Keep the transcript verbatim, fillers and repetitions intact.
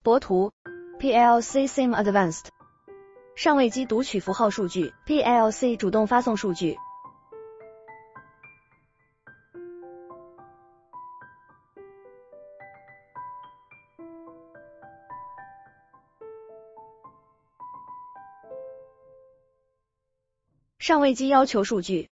博图 P L C Sim Advanced 上位机读取符号数据 P L C 主动发送数据。上位机要求数据